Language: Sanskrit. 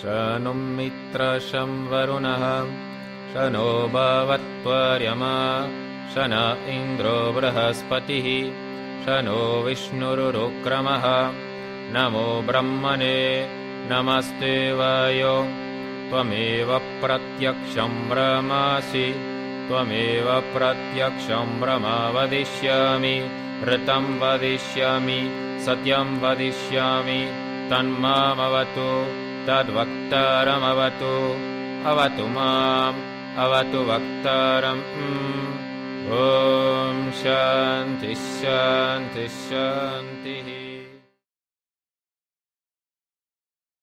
शं मित्रं शं वरुणः शनो भवत्वर्यमा शन इन्द्रो बृहस्पतिः शनो विष्णुरुक्रमः नमो ब्रह्मणे नमस्ते वायो त्वमेव प्रत्यक्षं ब्रह्मासि त्वमेव प्रत्यक्षं ब्रह्म वदिष्यामि ऋतं वदिष्यामि सत्यं वदिष्यामि तन्मामवतु तद्वक्तारमवतु अवतु माम् अवतु वक्तारम् ॐ शान्तिः शान्तिः शान्तिः।